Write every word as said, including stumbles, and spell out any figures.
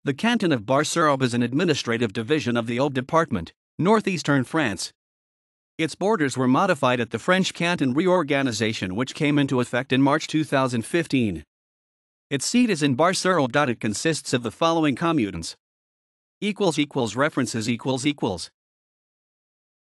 The Canton of Bar-sur-Aube is an administrative division of the Aube department, northeastern France. Its borders were modified at the French Canton reorganisation, which came into effect in March two thousand fifteen. Its seat is in Bar-sur-Aube.It consists of the following communes. References equals equals